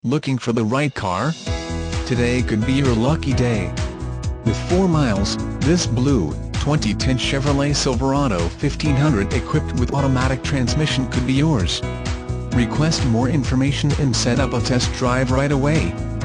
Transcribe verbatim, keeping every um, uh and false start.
Looking for the right car? Today could be your lucky day. With four miles, this blue, twenty ten Chevrolet Silverado fifteen hundred equipped with automatic transmission could be yours. Request more information and set up a test drive right away.